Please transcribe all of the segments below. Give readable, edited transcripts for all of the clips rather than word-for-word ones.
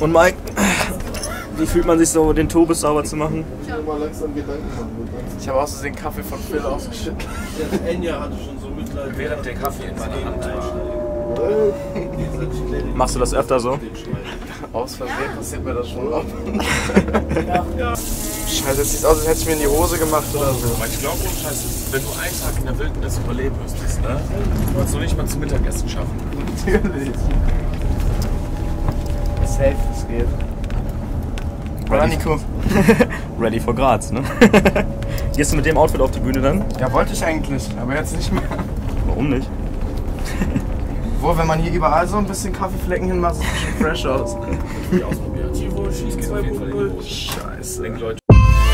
Und Mike, wie fühlt man sich so, den Tobis sauber zu machen? Ich habe aus den Kaffee von Phil ausgeschüttet. Enya hatte schon so Mitleid. Während der Kaffee in meiner Hand war. Machst du das öfter so? Aus Versehen passiert mir das schon oft. Scheiße, es sieht aus, als hätte ich mir in die Hose gemacht oder so. Aber ich glaube, Scheiße, wenn du einen Tag in der Wildnis überleben müsstest, ne? Würdest du nicht mal zum Mittagessen schaffen. Natürlich. Safe, es geht. Nico. Ready for Graz, ne? Gehst du mit dem Outfit auf die Bühne dann? Ja, wollte ich eigentlich, aber jetzt nicht mehr. Warum nicht? Wo, wenn man hier überall so ein bisschen Kaffeeflecken hinmacht, sieht es schon fresh aus. Ich ausprobieren. Tivo schießt 2.0. Scheiße. Denk, Leute.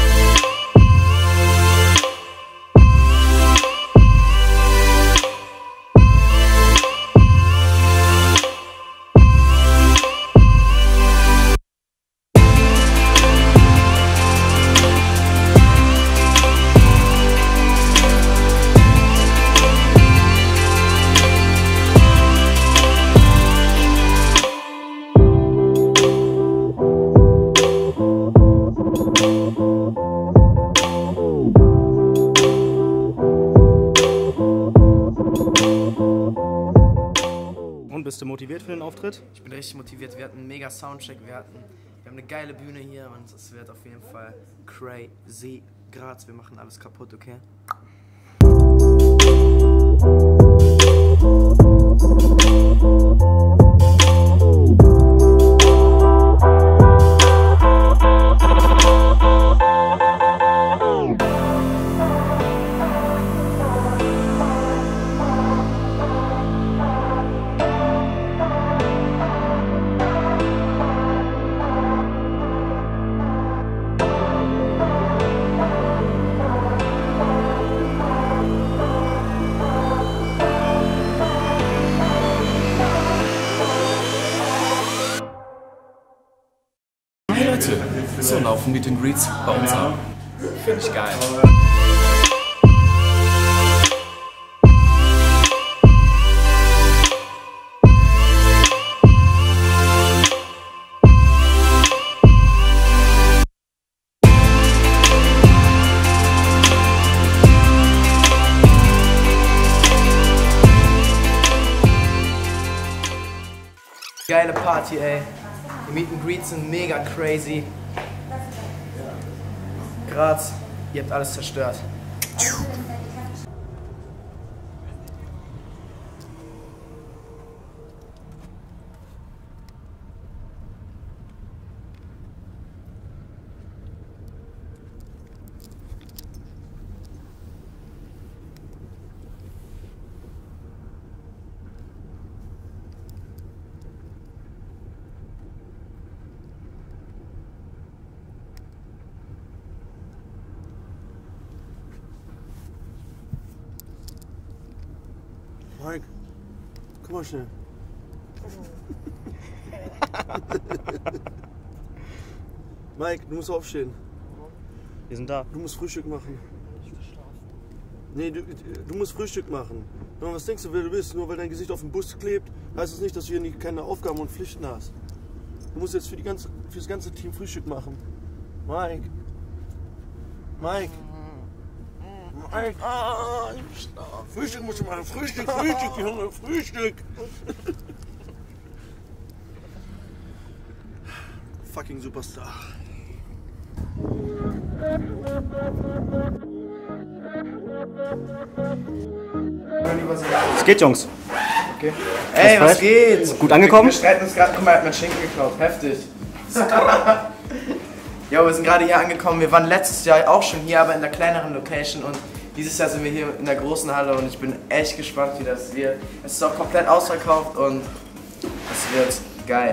Und bist du motiviert für den Auftritt? Ich bin richtig motiviert. Wir hatten einen mega Soundcheck, wir haben eine geile Bühne hier und es wird auf jeden Fall crazy. Graz, wir machen alles kaputt, okay? Hey Leute, so laufen Meet and Greets bei uns ab. Finde ich geil. Geile Party, ey. Die Meet and Greets sind mega crazy. Graz, ihr habt alles zerstört. Mike, komm mal schnell. Mike, du musst aufstehen. Wir sind da. Du musst Frühstück machen. Nee, du musst Frühstück machen. Und was denkst du, wer du bist? Nur weil dein Gesicht auf dem Bus klebt, heißt das nicht, dass du hier keine Aufgaben und Pflichten hast. Du musst jetzt für das ganze Team Frühstück machen. Mike. Mike. Mike. Frühstück musst du machen. Frühstück, Junge, Frühstück. Fucking Superstar. Es geht, Jungs. Okay. Ey, was geht? Gut angekommen? Wir streiten uns gerade. Guck mal, er hat mein Schinken geklaut. Heftig. Ja, wir sind gerade hier angekommen. Wir waren letztes Jahr auch schon hier, aber in der kleineren Location. Und dieses Jahr sind wir hier in der großen Halle und ich bin echt gespannt, wie das wird. Es ist auch komplett ausverkauft und es wird geil.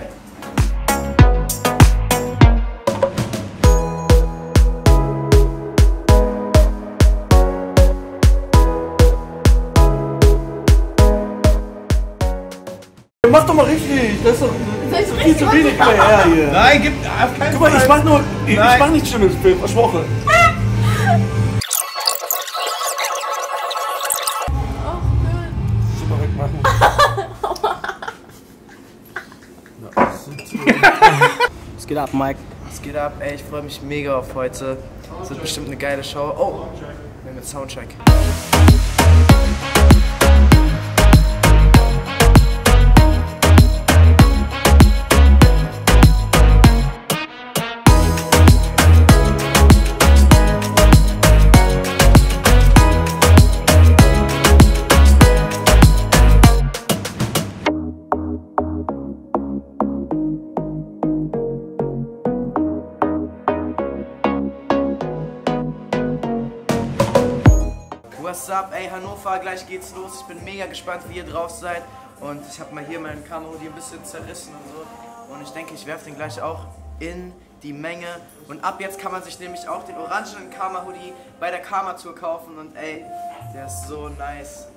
Mach doch mal richtig, das ist doch viel zu wenig mehr hier. Nein, gib auf keinen Guck mal, ich mach nichts Schlimmes, versprochen. Super wegmachen. Was geht ab, Mike? Es geht ab, ey, ich freue mich mega auf heute. Es wird bestimmt eine geile Show. Oh, wir haben jetzt Soundcheck. What's up, ey Hannover, gleich geht's los. Ich bin mega gespannt, wie ihr drauf seid. Und ich habe mal hier meinen Karma-Hoodie ein bisschen zerrissen und so. Und ich denke, ich werfe den gleich auch in die Menge. Und ab jetzt kann man sich nämlich auch den orangenen Karma-Hoodie bei der Karma-Tour kaufen. Und ey, der ist so nice.